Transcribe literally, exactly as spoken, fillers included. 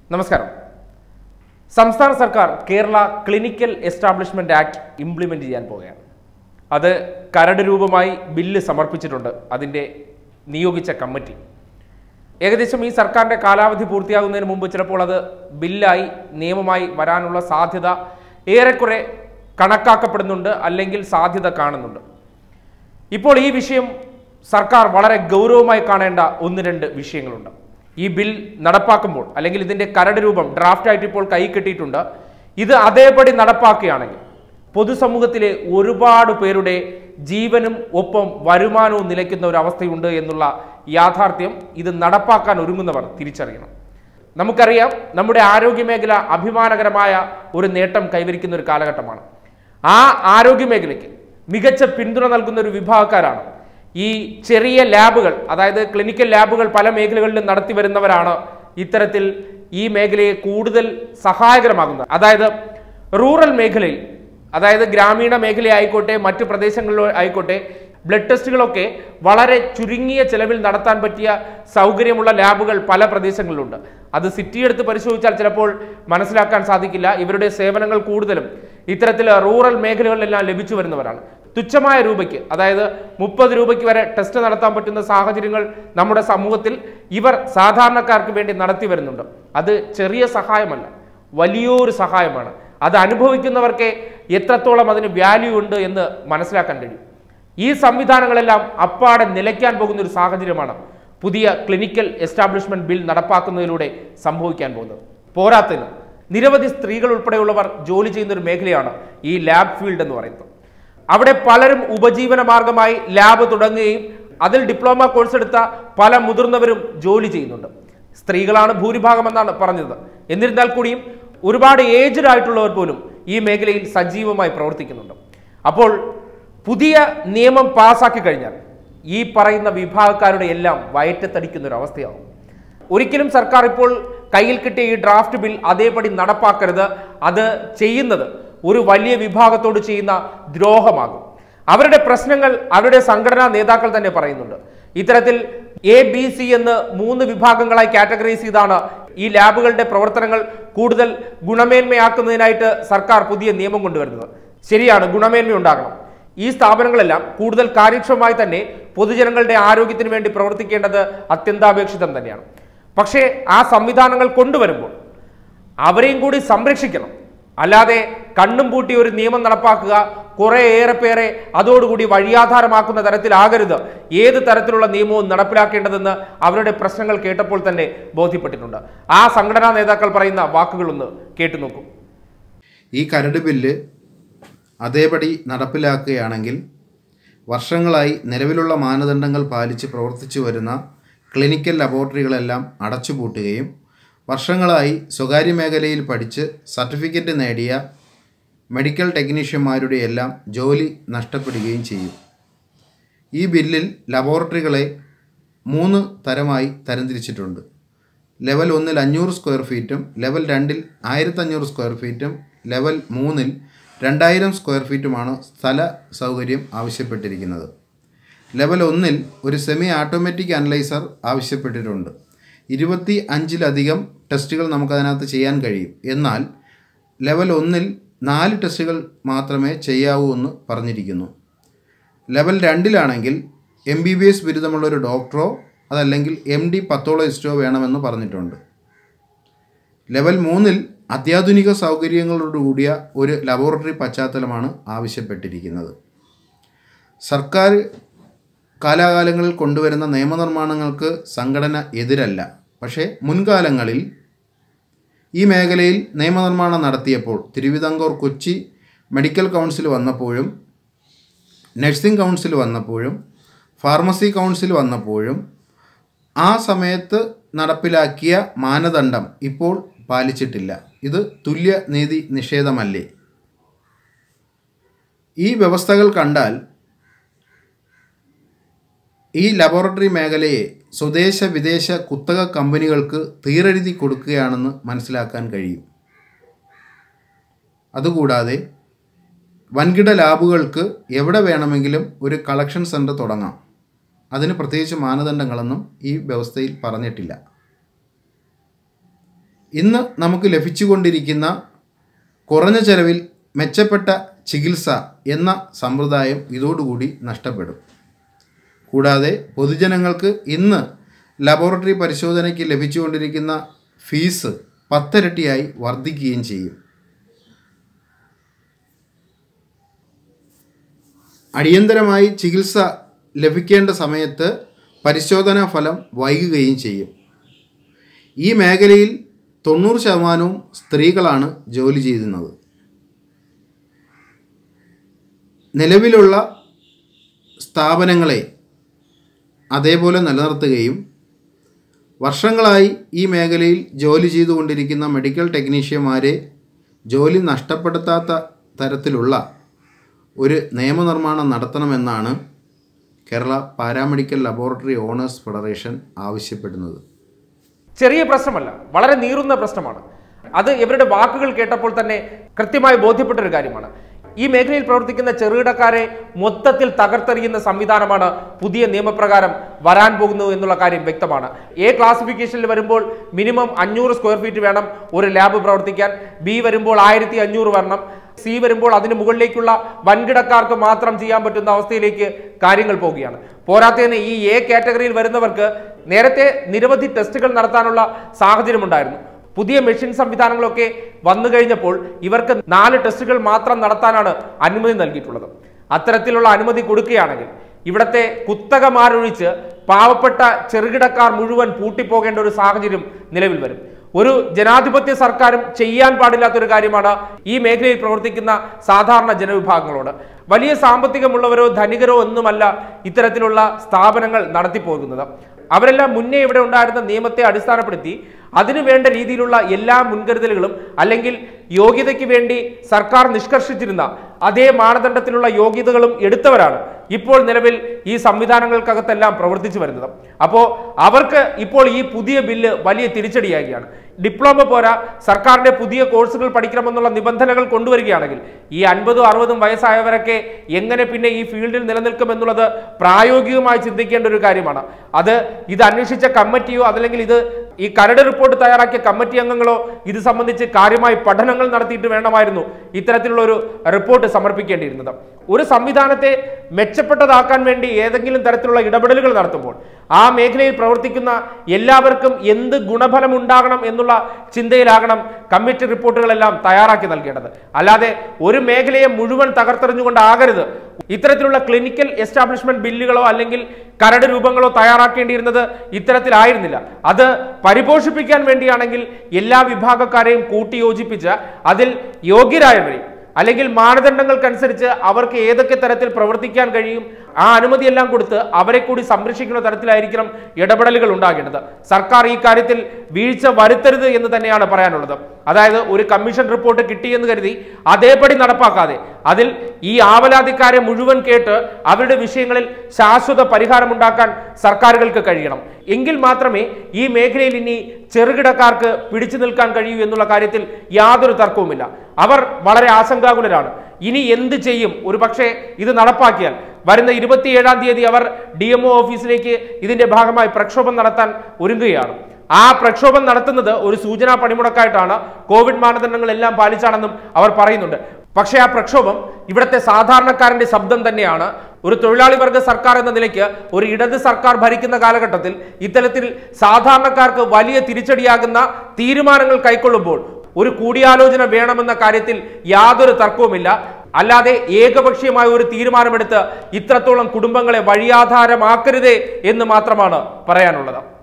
നമസ്കാരം. സംസ്ഥാന സർക്കാർ Kerala clinical establishment act implement ചെയ്യാൻ പോവുകയാണ്. അത് കരട് രൂപമായി ബില്ല് സമർപ്പിച്ചിട്ടുണ്ട് അതിൻ്റെ നിയോഗിച്ച കമ്മിറ്റി. ഏകദേശം ഈ സർക്കാരിൻ്റെ കാലാവധി പൂർത്തിയാകുന്നതിന് മുമ്പ് ചിലപ്പോൾ അത് ബില്ലായി നിയമമായി വരാനുള്ള സാധ്യത ഏറെക്കുറെ കണക്കാക്കപ്പെടുന്നുണ്ട്, അല്ലെങ്കിൽ സാധ്യത കാണുന്നുണ്ട്. ഇപ്പോൾ ഈ വിഷയം സർക്കാർ വളരെ ഗൗരവമായി കാണേണ്ട ഒന്ന് രണ്ട് വിഷയങ്ങളുണ്ട്. ഈ ബിൽ നടപ്പാക്കുമ്പോൾ, അല്ലെങ്കിൽ ഇതിൻ്റെ കരട് രൂപം ഡ്രാഫ്റ്റായിട്ട് ഇപ്പോൾ കൈ കിട്ടിയിട്ടുണ്ട്, ഇത് അതേപടി നടപ്പാക്കുകയാണെങ്കിൽ പൊതുസമൂഹത്തിലെ ഒരുപാട് പേരുടെ ജീവനും ഒപ്പം വരുമാനവും നിലയ്ക്കുന്ന ഒരു അവസ്ഥയുണ്ട് എന്നുള്ള യാഥാർത്ഥ്യം ഇത് നടപ്പാക്കാൻ ഒരുങ്ങുന്നവർ തിരിച്ചറിയണം. നമുക്കറിയാം, നമ്മുടെ ആരോഗ്യമേഖല അഭിമാനകരമായ ഒരു നേട്ടം കൈവരിക്കുന്ന ഒരു കാലഘട്ടമാണ്. ആ ആരോഗ്യമേഖലയ്ക്ക് മികച്ച പിന്തുണ നൽകുന്ന ഒരു വിഭാഗക്കാരാണ് ഈ ചെറിയ ലാബുകൾ, അതായത് ക്ലിനിക്കൽ ലാബുകൾ പല മേഖലകളിലും നടത്തി വരുന്നവരാണ് ഇത്തരത്തിൽ ഈ മേഖലയെ കൂടുതൽ സഹായകരമാകുന്നത്. അതായത് റൂറൽ മേഖലയിൽ, അതായത് ഗ്രാമീണ മേഖലയായിക്കോട്ടെ മറ്റു പ്രദേശങ്ങളിലോ ആയിക്കോട്ടെ, ബ്ലഡ് ടെസ്റ്റുകളൊക്കെ വളരെ ചുരുങ്ങിയ ചെലവിൽ നടത്താൻ പറ്റിയ സൗകര്യമുള്ള ലാബുകൾ പല പ്രദേശങ്ങളിലുണ്ട്. അത് സിറ്റി എടുത്ത് പരിശോധിച്ചാൽ ചിലപ്പോൾ മനസ്സിലാക്കാൻ സാധിക്കില്ല. ഇവരുടെ സേവനങ്ങൾ കൂടുതലും ഇത്തരത്തിൽ റൂറൽ മേഖലകളിലെല്ലാം ലഭിച്ചു വരുന്നവരാണ്. തുച്ഛമായ രൂപയ്ക്ക്, അതായത് മുപ്പത് രൂപയ്ക്ക് വരെ ടെസ്റ്റ് നടത്താൻ പറ്റുന്ന സാഹചര്യങ്ങൾ നമ്മുടെ സമൂഹത്തിൽ ഇവർ സാധാരണക്കാർക്ക് വേണ്ടി നടത്തി വരുന്നുണ്ട്. അത് ചെറിയ സഹായമല്ല, വലിയൊരു സഹായമാണ്. അത് അനുഭവിക്കുന്നവർക്ക് എത്രത്തോളം അതിന് വാല്യൂ ഉണ്ട് എന്ന് മനസ്സിലാക്കാൻ കഴിയും. ഈ സംവിധാനങ്ങളെല്ലാം അപ്പാടെ നിലയ്ക്കാൻ പോകുന്ന ഒരു സാഹചര്യമാണ് പുതിയ ക്ലിനിക്കൽ എസ്റ്റാബ്ലിഷ്മെന്റ് ബിൽ നടപ്പാക്കുന്നതിലൂടെ സംഭവിക്കാൻ പോകുന്നത്. പോരാത്തതിന് നിരവധി സ്ത്രീകൾ ഉൾപ്പെടെയുള്ളവർ ജോലി ചെയ്യുന്ന ഒരു മേഖലയാണ് ഈ ലാബ് ഫീൽഡ് എന്ന് പറയുന്നത്. അവിടെ പലരും ഉപജീവന മാർഗമായി ലാബ് തുടങ്ങുകയും അതിൽ ഡിപ്ലോമ കോഴ്സ് എടുത്ത പല മുതിർന്നവരും ജോലി ചെയ്യുന്നുണ്ട്. സ്ത്രീകളാണ് ഭൂരിഭാഗം എന്നാണ് പറഞ്ഞത്. എന്നിരുന്നാൽ കൂടിയും ഒരുപാട് ഏജ്ഡ് ആയിട്ടുള്ളവർ പോലും ഈ മേഖലയിൽ സജീവമായി പ്രവർത്തിക്കുന്നുണ്ട്. അപ്പോൾ പുതിയ നിയമം പാസ്സാക്കി കഴിഞ്ഞാൽ ഈ പറയുന്ന വിഭാഗക്കാരുടെ എല്ലാം വയറ്റത്തടിക്കുന്ന ഒരു അവസ്ഥയാകും. ഒരിക്കലും സർക്കാർ ഇപ്പോൾ കയ്യിൽ കിട്ടിയ ഈ ഡ്രാഫ്റ്റ് ബിൽ അതേപടി നടപ്പാക്കരുത്. അത് ചെയ്യുന്നത് ഒരു വലിയ വിഭാഗത്തോട് ചെയ്യുന്ന ദ്രോഹമാകും. അവരുടെ പ്രശ്നങ്ങൾ അവരുടെ സംഘടനാ നേതാക്കൾ തന്നെ പറയുന്നുണ്ട്. ഇത്തരത്തിൽ എ ബി സി എന്ന് മൂന്ന് വിഭാഗങ്ങളായി കാറ്റഗറൈസ് ചെയ്താണ് ഈ ലാബുകളുടെ പ്രവർത്തനങ്ങൾ കൂടുതൽ ഗുണമേന്മയാക്കുന്നതിനായിട്ട് സർക്കാർ പുതിയ നിയമം കൊണ്ടുവരുന്നത്. ശരിയാണ്, ഗുണമേന്മ ഉണ്ടാകണം. ഈ സ്ഥാപനങ്ങളെല്ലാം കൂടുതൽ കാര്യക്ഷമമായി തന്നെ പൊതുജനങ്ങളുടെ ആരോഗ്യത്തിന് വേണ്ടി പ്രവർത്തിക്കേണ്ടത് അത്യന്താപേക്ഷിതം തന്നെയാണ്. പക്ഷേ ആ സംവിധാനങ്ങൾ കൊണ്ടുവരുമ്പോൾ അവരെയും കൂടി സംരക്ഷിക്കണം. അല്ലാതെ കണ്ണും പൂട്ടി ഒരു നിയമം നടപ്പാക്കുക, കുറെ ഏറെ പേരെ അതോടുകൂടി വഴിയാധാരമാക്കുന്ന തരത്തിലാകരുത് ഏത് തരത്തിലുള്ള നിയമവും നടപ്പിലാക്കേണ്ടതെന്ന് അവരുടെ പ്രശ്നങ്ങൾ കേട്ടപ്പോൾ തന്നെ ബോധ്യപ്പെട്ടിട്ടുണ്ട്. ആ സംഘടനാ നേതാക്കൾ പറയുന്ന വാക്കുകളൊന്ന് കേട്ടു നോക്കൂ. ഈ കരട് ബില്ല് അതേപടി നടപ്പിലാക്കുകയാണെങ്കിൽ വർഷങ്ങളായി നിലവിലുള്ള മാനദണ്ഡങ്ങൾ പാലിച്ച് പ്രവർത്തിച്ചു വരുന്ന ക്ലിനിക്കൽ ലബോറട്ടറികളെല്ലാം അടച്ചുപൂട്ടുകയും വർഷങ്ങളായി സ്വകാര്യ മേഖലയിൽ പഠിച്ച് സർട്ടിഫിക്കറ്റ് നേടിയ മെഡിക്കൽ ടെക്നീഷ്യന്മാരുടെ എല്ലാം ജോലി നഷ്ടപ്പെടുകയും ചെയ്യും. ഈ ബില്ലിൽ ലബോറട്ടറികളെ മൂന്ന് തരമായി തരംതിരിച്ചിട്ടുണ്ട്. ലെവൽ ഒന്നിൽ അഞ്ഞൂറ് സ്ക്വയർ ഫീറ്റും ലെവൽ രണ്ടിൽ ആയിരത്തഞ്ഞൂറ് സ്ക്വയർ ഫീറ്റും ലെവൽ മൂന്നിൽ രണ്ടായിരം സ്ക്വയർ ഫീറ്റുമാണ് സ്ഥല സൗകര്യം ആവശ്യപ്പെട്ടിരിക്കുന്നത്. ലെവൽ ഒന്നിൽ ഒരു സെമി ഓട്ടോമാറ്റിക് അനലൈസർ ആവശ്യപ്പെട്ടിട്ടുണ്ട്. ഇരുപത്തി അഞ്ചിലധികം ടെസ്റ്റുകൾ നമുക്കതിനകത്ത് ചെയ്യാൻ കഴിയും. എന്നാൽ ലെവൽ ഒന്നിൽ നാല് ടെസ്റ്റുകൾ മാത്രമേ ചെയ്യാവൂ എന്ന് പറഞ്ഞിരിക്കുന്നു. ലെവൽ രണ്ടിലാണെങ്കിൽ എം ബി ബി എസ് ബിരുദമുള്ളൊരു ഡോക്ടറോ അതല്ലെങ്കിൽ എം ഡി പത്തോളജിസ്റ്റോ വേണമെന്ന് പറഞ്ഞിട്ടുണ്ട്. ലെവൽ മൂന്നിൽ അത്യാധുനിക സൗകര്യങ്ങളോടുകൂടിയ ഒരു ലബോറട്ടറി പശ്ചാത്തലമാണ് ആവശ്യപ്പെട്ടിരിക്കുന്നത്. സർക്കാർ കാലാകാലങ്ങളിൽ കൊണ്ടുവരുന്ന നിയമനിർമ്മാണങ്ങൾക്ക് സംഘടന എതിരല്ല. പക്ഷേ മുൻകാലങ്ങളിൽ ഈ മേഖലയിൽ നിയമനിർമ്മാണം നടത്തിയപ്പോൾ തിരുവിതാംകൂർ കൊച്ചി മെഡിക്കൽ കൗൺസിൽ വന്നപ്പോഴും നഴ്സിംഗ് കൗൺസിൽ വന്നപ്പോഴും ഫാർമസി കൗൺസിൽ വന്നപ്പോഴും ആ സമയത്ത് നടപ്പിലാക്കിയ മാനദണ്ഡം ഇപ്പോൾ പാലിച്ചിട്ടില്ല. ഇത് തുല്യ നീതി നിഷേധമല്ലേ? ഈ വ്യവസ്ഥകൾ കണ്ടാൽ ഈ ലബോറട്ടറി മേഖലയെ സ്വദേശ വിദേശ കുത്തക കമ്പനികൾക്ക് തീരെഴുതി കൊടുക്കുകയാണെന്ന് മനസ്സിലാക്കാൻ കഴിയും. അതുകൂടാതെ വൻകിട ലാബുകൾക്ക് എവിടെ വേണമെങ്കിലും ഒരു കളക്ഷൻ സെൻ്റർ തുടങ്ങാം. അതിന് പ്രത്യേകിച്ച് മാനദണ്ഡങ്ങളൊന്നും ഈ വ്യവസ്ഥയിൽ പറഞ്ഞിട്ടില്ല. ഇന്ന് നമുക്ക് ലഭിച്ചുകൊണ്ടിരിക്കുന്ന കുറഞ്ഞ ചെലവിൽ മെച്ചപ്പെട്ട ചികിത്സ എന്ന സമ്പ്രദായം ഇതോടുകൂടി നഷ്ടപ്പെടും. കൂടാതെ പൊതുജനങ്ങൾക്ക് ഇന്ന് ലബോറട്ടറി പരിശോധനയ്ക്ക് ലഭിച്ചുകൊണ്ടിരിക്കുന്ന ഫീസ് പത്തിരട്ടിയായി വർദ്ധിക്കുകയും ചെയ്യും. അടിയന്തരമായി ചികിത്സ ലഭിക്കേണ്ട സമയത്ത് പരിശോധനാ ഫലം വൈകുകയും ചെയ്യും. ഈ മേഖലയിൽ തൊണ്ണൂറ് ശതമാനവും സ്ത്രീകളാണ് ജോലി ചെയ്യുന്നത്. നിലവിലുള്ള സ്ഥാപനങ്ങളെ അതേപോലെ നിലനിർത്തുകയും വർഷങ്ങളായി ഈ മേഖലയിൽ ജോലി ചെയ്തുകൊണ്ടിരിക്കുന്ന മെഡിക്കൽ ടെക്നീഷ്യന്മാരെ ജോലി നഷ്ടപ്പെടുത്താത്ത തരത്തിലുള്ള ഒരു നിയമനിർമ്മാണം നടത്തണമെന്നാണ് Kerala paramedical laboratory owners federation ആവശ്യപ്പെടുന്നത്. ചെറിയ പ്രശ്നമല്ല, വളരെ നീറുന്ന പ്രശ്നമാണ്. അത് ഇവരുടെ വാക്കുകൾ കേട്ടപ്പോൾ തന്നെ കൃത്യമായി ബോധ്യപ്പെട്ടൊരു കാര്യമാണ്. ഈ മേഖലയിൽ പ്രവർത്തിക്കുന്ന ചെറുകിടക്കാരെ മൊത്തത്തിൽ തകർത്തെറിയുന്ന സംവിധാനമാണ് പുതിയ നിയമപ്രകാരം വരാൻ പോകുന്നത് എന്നുള്ള കാര്യം വ്യക്തമാണ്. എ ക്ലാസിഫിക്കേഷനിൽ വരുമ്പോൾ മിനിമം അഞ്ഞൂറ് സ്ക്വയർ ഫീറ്റ് വേണം ഒരു ലാബ് പ്രവർത്തിക്കാൻ. ബി വരുമ്പോൾ ആയിരത്തി അഞ്ഞൂറ് വരണം. സി വരുമ്പോൾ അതിന് മുകളിലേക്കുള്ള വൻകിടക്കാർക്ക് മാത്രം ചെയ്യാൻ പറ്റുന്ന അവസ്ഥയിലേക്ക് കാര്യങ്ങൾ പോവുകയാണ്. പോരാത്തതിന് ഈ എ കാറ്റഗറിയിൽ വരുന്നവർക്ക് നേരത്തെ നിരവധി ടെസ്റ്റുകൾ നടത്താനുള്ള സാഹചര്യമുണ്ടായിരുന്നു. പുതിയ മെഷീൻ സംവിധാനങ്ങളൊക്കെ വന്നു കഴിഞ്ഞപ്പോൾ ഇവർക്ക് നാല് ടെസ്റ്റുകൾ മാത്രം നടത്താനാണ് അനുമതി നൽകിയിട്ടുള്ളത്. അത്തരത്തിലുള്ള അനുമതി കൊടുക്കുകയാണെങ്കിൽ ഇവിടുത്തെ കുത്തകമാരൊഴിച്ച് പാവപ്പെട്ട ചെറുകിടക്കാർ മുഴുവൻ പൂട്ടിപ്പോകേണ്ട ഒരു സാഹചര്യം നിലവിൽ വരും. ഒരു ജനാധിപത്യ സർക്കാരും ചെയ്യാൻ പാടില്ലാത്തൊരു കാര്യമാണ് ഈ മേഖലയിൽ പ്രവർത്തിക്കുന്ന സാധാരണ ജനവിഭാഗങ്ങളോട്. വലിയ സാമ്പത്തികമുള്ളവരോ ധനികരോ ഒന്നുമല്ല ഇത്തരത്തിലുള്ള സ്ഥാപനങ്ങൾ നടത്തിപ്പോകുന്നത്. അവരെല്ലാം മുന്നേ ഇവിടെ ഉണ്ടായിരുന്ന നിയമത്തെ അടിസ്ഥാനപ്പെടുത്തി അതിനു വേണ്ട രീതിയിലുള്ള എല്ലാ മുൻകരുതലുകളും അല്ലെങ്കിൽ യോഗ്യതയ്ക്ക് വേണ്ടി സർക്കാർ നിഷ്കർഷിച്ചിരുന്ന അതേ മാനദണ്ഡത്തിലുള്ള യോഗ്യതകളും എടുത്തവരാണ് ഇപ്പോൾ നിലവിൽ ഈ സംവിധാനങ്ങൾക്കകത്തെല്ലാം പ്രവർത്തിച്ചു വരുന്നത്. അപ്പോൾ അവർക്ക് ഇപ്പോൾ ഈ പുതിയ ബില്ല് വലിയ തിരിച്ചടിയാകുകയാണ്. ഡിപ്ലോമ പോരാ, സർക്കാരിന്റെ പുതിയ കോഴ്സുകൾ പഠിക്കണമെന്നുള്ള നിബന്ധനകൾ കൊണ്ടുവരികയാണെങ്കിൽ ഈ അൻപതും അറുപതും വയസ്സായവരൊക്കെ എങ്ങനെ പിന്നെ ഈ ഫീൽഡിൽ നിലനിൽക്കുമെന്നുള്ളത് പ്രായോഗികമായി ചിന്തിക്കേണ്ട ഒരു കാര്യമാണ്. അത് ഇത് അന്വേഷിച്ച കമ്മിറ്റിയോ അതല്ലെങ്കിൽ ഇത് ഈ കരട് റിപ്പോർട്ട് തയ്യാറാക്കിയ കമ്മിറ്റി അംഗങ്ങളോ ഇത് സംബന്ധിച്ച് കാര്യമായി പഠനങ്ങൾ നടത്തിയിട്ട് വേണമായിരുന്നു ഇത്തരത്തിലുള്ള ഒരു റിപ്പോർട്ട് സമർപ്പിക്കേണ്ടിയിരുന്നത്. ഒരു സംവിധാനത്തെ മെച്ചപ്പെട്ടതാക്കാൻ വേണ്ടി ഏതെങ്കിലും തരത്തിലുള്ള ഇടപെടലുകൾ നടത്തുമ്പോൾ ആ മേഖലയിൽ പ്രവർത്തിക്കുന്ന എല്ലാവർക്കും എന്ത് ഗുണഫലം ഉണ്ടാകണം എന്നുള്ള ചിന്തയിലാകണം കമ്മിറ്റി റിപ്പോർട്ടുകളെല്ലാം തയ്യാറാക്കി നൽകേണ്ടത്. അല്ലാതെ ഒരു മേഖലയെ മുഴുവൻ തകർത്തെറിഞ്ഞുകൊണ്ടാകരുത് ഇത്തരത്തിലുള്ള ക്ലിനിക്കൽ എസ്റ്റാബ്ലിഷ്മെന്റ് ബില്ലുകളോ അല്ലെങ്കിൽ കരട് രൂപങ്ങളോ തയ്യാറാക്കേണ്ടിയിരുന്നത്. ഇത്തരത്തിലായിരുന്നില്ല. അത് പരിപോഷിപ്പിക്കാൻ വേണ്ടിയാണെങ്കിൽ എല്ലാ വിഭാഗക്കാരെയും കൂട്ടിയോജിപ്പിച്ച് അതിൽ യോഗ്യരായവരെ അല്ലെങ്കിൽ മാനദണ്ഡങ്ങൾക്കനുസരിച്ച് അവർക്ക് ഏതൊക്കെ തരത്തിൽ പ്രവർത്തിക്കാൻ കഴിയും ആ അനുമതിയെല്ലാം കൊടുത്ത് അവരെ കൂടി സംരക്ഷിക്കുന്ന തരത്തിലായിരിക്കണം ഇടപെടലുകൾ ഉണ്ടാകേണ്ടത്. സർക്കാർ ഈ കാര്യത്തിൽ വീഴ്ച വരുത്തരുത് എന്ന് തന്നെയാണ് പറയാനുള്ളത്. അതായത് ഒരു കമ്മീഷൻ റിപ്പോർട്ട് കിട്ടിയെന്ന് കരുതി അതേപടി നടപ്പാക്കാതെ അതിൽ ഈ ആവലാതിക്കാരെ മുഴുവൻ കേട്ട് അവരുടെ വിഷയങ്ങളിൽ ശാശ്വത പരിഹാരമുണ്ടാക്കാൻ സർക്കാരുകൾക്ക് കഴിയണം. എങ്കിൽ മാത്രമേ ഈ മേഖലയിൽ ഇനി ചെറുകിടക്കാർക്ക് പിടിച്ചു നിൽക്കാൻ കഴിയൂ എന്നുള്ള കാര്യത്തിൽ യാതൊരു തർക്കവുമില്ല. അവർ വളരെ ആശങ്കാകുലരാണ്. ഇനി എന്ത് ചെയ്യും? ഒരു പക്ഷേ ഇത് നടപ്പാക്കിയാൽ വരുന്ന ഇരുപത്തിയേഴാം തീയതി അവർ ഡി എം ഒ ഓഫീസിലേക്ക് ഇതിന്റെ ഭാഗമായി പ്രക്ഷോഭം നടത്താൻ ഒരുങ്ങുകയാണ്. ആ പ്രക്ഷോഭം നടത്തുന്നത് ഒരു സൂചനാ പണിമുടക്കായിട്ടാണ്. കോവിഡ് മാനദണ്ഡങ്ങളെല്ലാം പാലിച്ചാണെന്നും അവർ പറയുന്നുണ്ട്. പക്ഷേ ആ പ്രക്ഷോഭം ഇവിടുത്തെ സാധാരണക്കാരന്റെ ശബ്ദം തന്നെയാണ്. ഒരു തൊഴിലാളി വർഗ സർക്കാർ എന്ന നിലയ്ക്ക് ഒരു ഇടത് സർക്കാർ ഭരിക്കുന്ന കാലഘട്ടത്തിൽ ഇത്തരത്തിൽ സാധാരണക്കാർക്ക് വലിയ തിരിച്ചടിയാകുന്ന തീരുമാനങ്ങൾ കൈക്കൊള്ളുമ്പോൾ ഒരു കൂടിയാലോചന വേണമെന്ന കാര്യത്തിൽ യാതൊരു തർക്കവുമില്ല. അല്ലാതെ ഏകപക്ഷീയമായ ഒരു തീരുമാനമെടുത്ത് ഇത്രത്തോളം കുടുംബങ്ങളെ വഴിയാധാരമാക്കരുതേ എന്ന് മാത്രമാണ് പറയാനുള്ളത്.